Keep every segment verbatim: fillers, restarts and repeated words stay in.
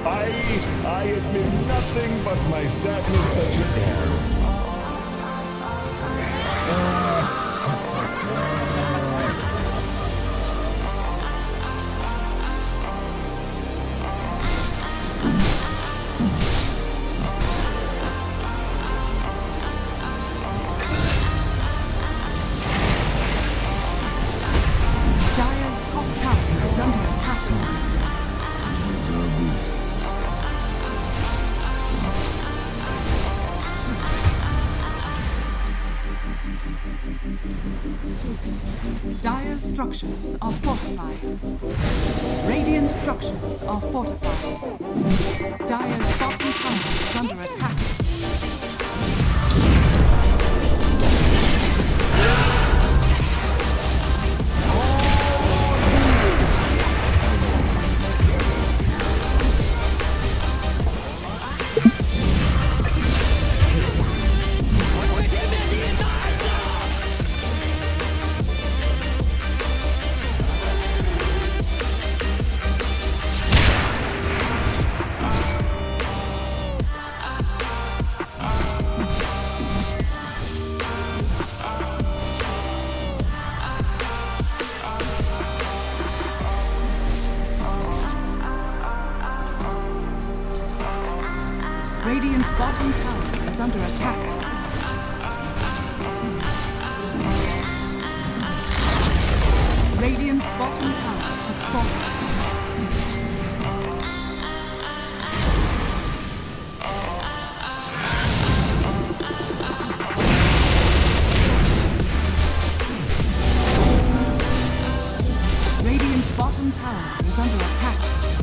I, I admit nothing but my sadness that you're there. Dire's top tower is under attack. Dire's structures are fortified. Radiant structures are fortified. Dire's bottom tower is under attack. Radiant's bottom tower is under attack. Radiant's bottom tower has fallen. Radiant's bottom tower is under attack.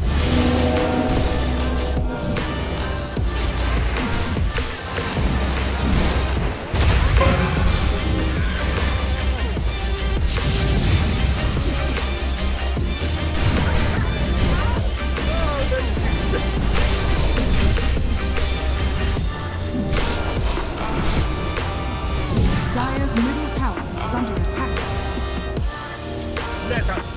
Dire's middle tower is under attack. Let us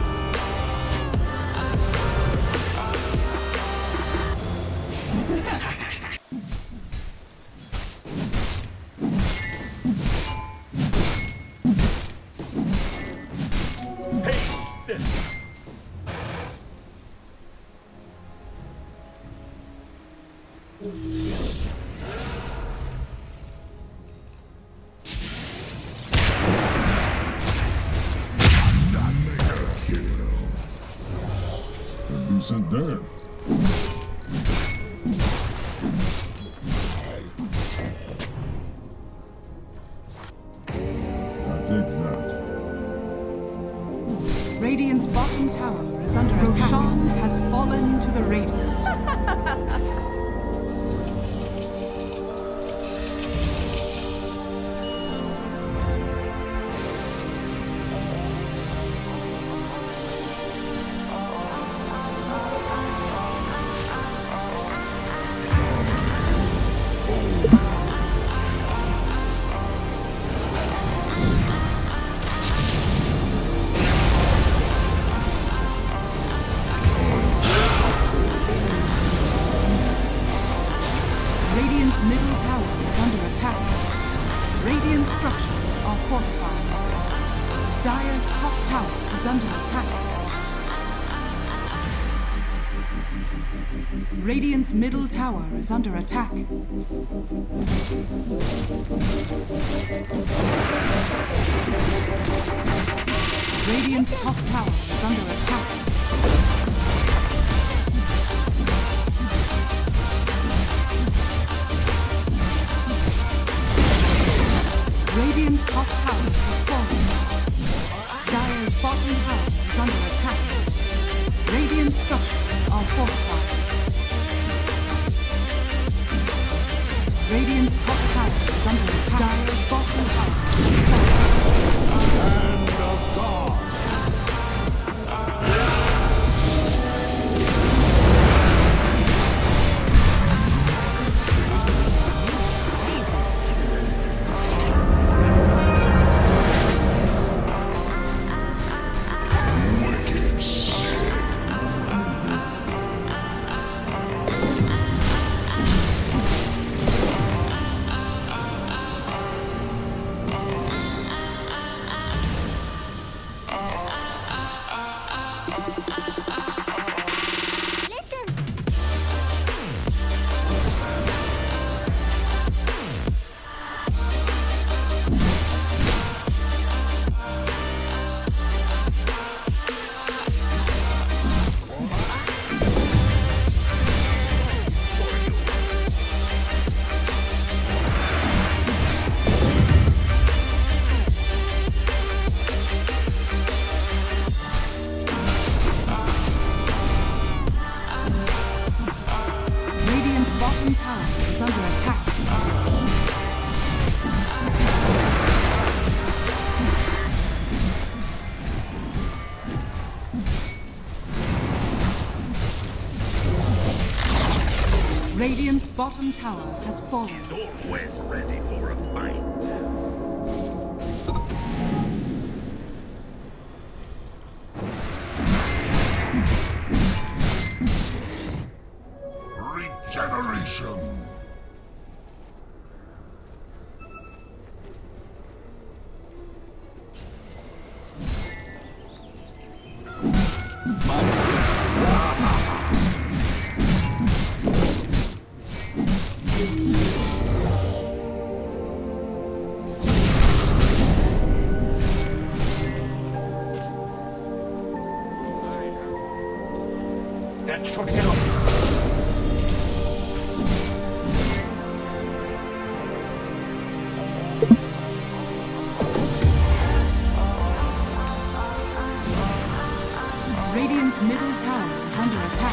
haste. Decent death. I'll take that. Radiant's bottom tower is under attack. Roshan has fallen to the Radiant. Radiant's middle tower is under attack. Radiant structures are fortified. Dire's top tower is under attack. Radiant's middle tower is under attack. Radiant's top tower is under attack. Radiant's top tower has fallen. Dire's bottom tower is under attack. Radiant structures are fortified. Radiant's top tower is under attack. Dire's bottom tower is fallen. Hand of God. Radiant's bottom tower has fallen. He's always ready for a fight. Regeneration! That should help. Radiant's middle tower is under attack.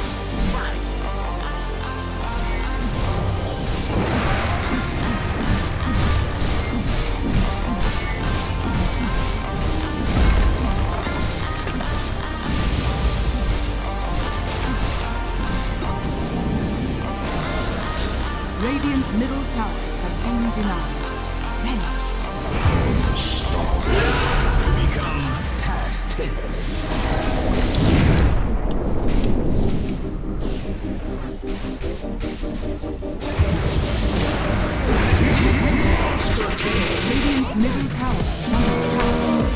Radiant's middle tower has been denied. Rent. Become past tense. Radiant's middle tower is under attack.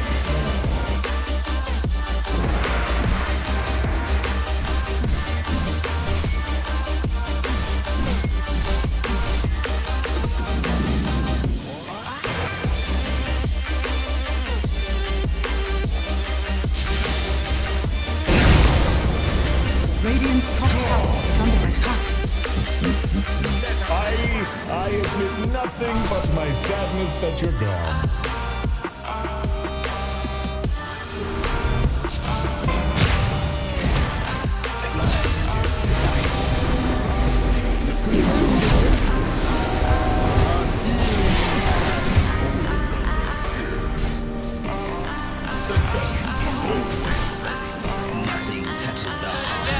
Radiant's top tower is under attack. I, I admit nothing but my sadness that you're gone. Nothing touches the heart.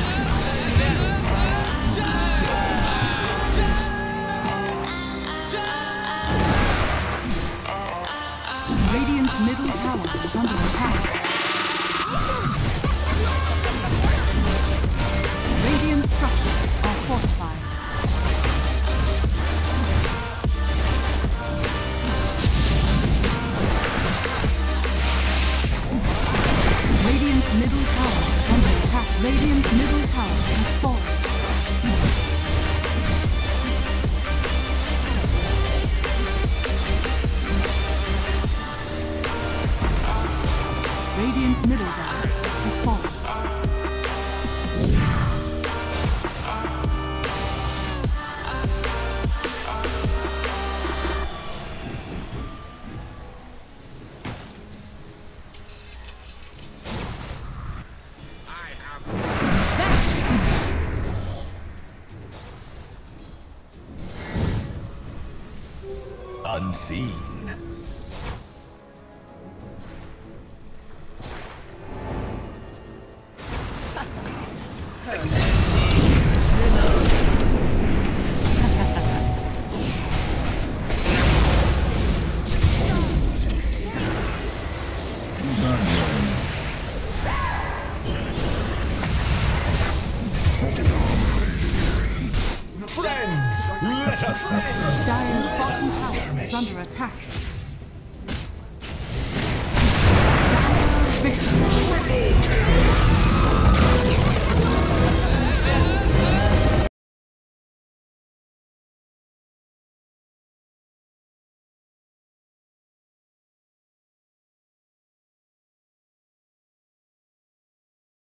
Radiant's middle tower is under attack. Radiant structures are fortified. Radiant's middle tower is under attack. Radiant's middle tower has fallen. Radiant's middle barracks has fallen. Unseen. Friends, let us Dire's bottom tower is under attack. Dire victory.